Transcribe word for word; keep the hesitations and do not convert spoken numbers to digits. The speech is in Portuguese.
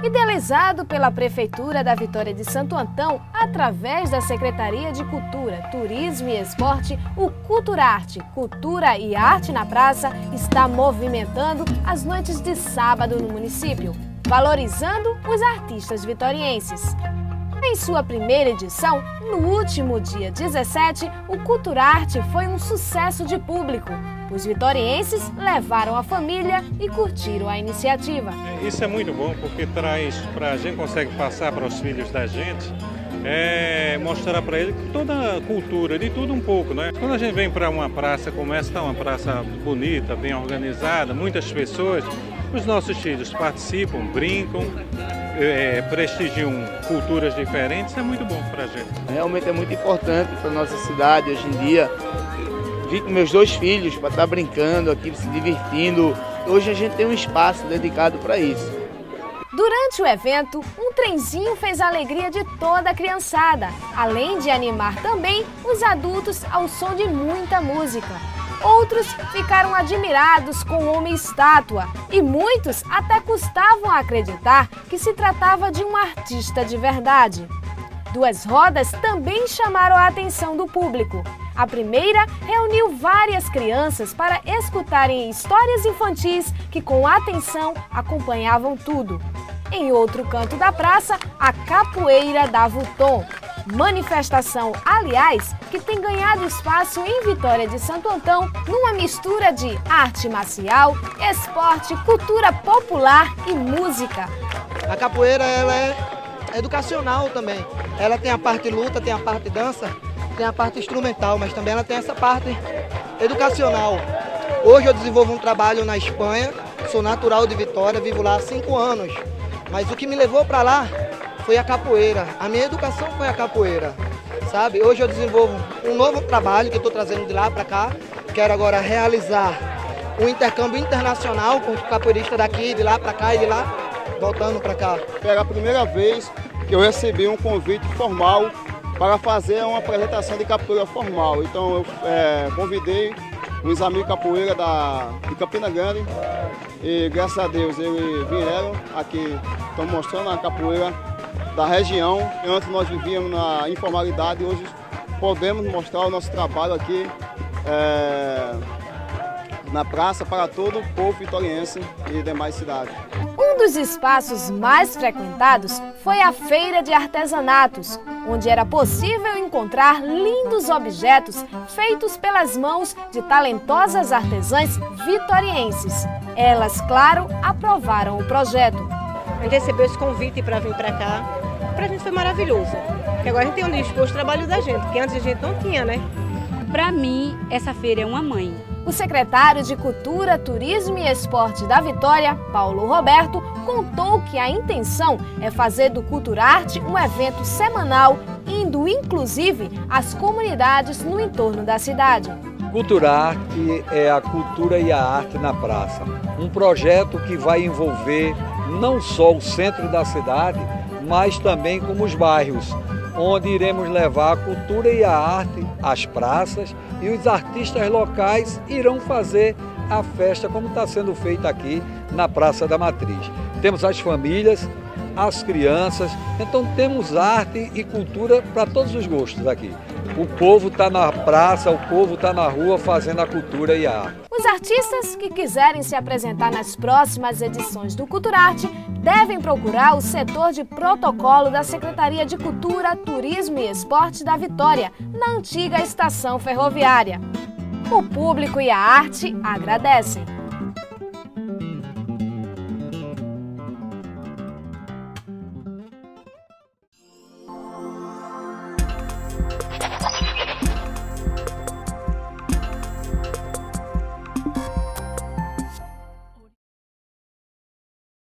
Idealizado pela Prefeitura da Vitória de Santo Antão, através da Secretaria de Cultura, Turismo e Esporte, o Culturarte, Cultura e Arte na Praça, está movimentando as noites de sábado no município, valorizando os artistas vitorienses. Em sua primeira edição, no último dia dezessete, o Culturarte foi um sucesso de público. Os vitorienses levaram a família e curtiram a iniciativa. Isso é muito bom porque traz para a gente, consegue passar para os filhos da gente, é, mostrar para eles toda a cultura, de tudo um pouco, né? Quando a gente vem para uma praça como essa, está uma praça bonita, bem organizada, muitas pessoas, os nossos filhos participam, brincam, é, prestigiam culturas diferentes, é muito bom para a gente. Realmente é muito importante para a nossa cidade hoje em dia. Vim com meus dois filhos para estar brincando aqui, se divertindo. Hoje a gente tem um espaço dedicado para isso. Durante o evento, um trenzinho fez a alegria de toda a criançada, além de animar também os adultos ao som de muita música. Outros ficaram admirados com o homem-estátua e muitos até custavam acreditar que se tratava de um artista de verdade. Duas rodas também chamaram a atenção do público. A primeira reuniu várias crianças para escutarem histórias infantis que com atenção acompanhavam tudo. Em outro canto da praça, a Capoeira dava o tom. Manifestação, aliás, que tem ganhado espaço em Vitória de Santo Antão numa mistura de arte marcial, esporte, cultura popular e música. A capoeira ela é educacional também. Ela tem a parte luta, tem a parte dança, tem a parte instrumental, mas também ela tem essa parte educacional. Hoje eu desenvolvo um trabalho na Espanha, sou natural de Vitória, vivo lá há cinco anos. Mas o que me levou para lá foi a capoeira. A minha educação foi a capoeira, sabe? Hoje eu desenvolvo um novo trabalho que eu estou trazendo de lá para cá. Quero agora realizar um intercâmbio internacional com o capoeirista daqui, de lá para cá e de lá, voltando para cá. Era a primeira vez que eu recebi um convite formal para fazer uma apresentação de capoeira formal. Então eu é, convidei uns amigos capoeira da, de Campina Grande e graças a Deus eles vieram aqui, estão mostrando a capoeira da região. Antes nós vivíamos na informalidade, hoje podemos mostrar o nosso trabalho aqui é, na praça para todo o povo vitoriense e demais cidades. Um dos espaços mais frequentados foi a Feira de Artesanatos, onde era possível encontrar lindos objetos feitos pelas mãos de talentosas artesãs vitorienses. Elas, claro, aprovaram o projeto. A gente recebeu esse convite para vir para cá, para a gente foi maravilhoso, porque agora a gente tem onde expor o trabalho da gente, porque antes a gente não tinha, né? Para mim, essa feira é uma mãe. O secretário de Cultura, Turismo e Esporte da Vitória, Paulo Roberto, contou que a intenção é fazer do Culturarte um evento semanal, indo inclusive às comunidades no entorno da cidade. Culturarte é a cultura e a arte na praça. Um projeto que vai envolver não só o centro da cidade, mas também como os bairros, onde iremos levar a cultura e a arte às praças e os artistas locais irão fazer a festa como está sendo feita aqui na Praça da Matriz. Temos as famílias, as crianças, então temos arte e cultura para todos os gostos aqui. O povo está na praça, o povo está na rua fazendo a cultura e a arte. Os artistas que quiserem se apresentar nas próximas edições do Culturarte devem procurar o setor de protocolo da Secretaria de Cultura, Turismo e Esporte da Vitória, na antiga estação ferroviária. O público e a arte agradecem.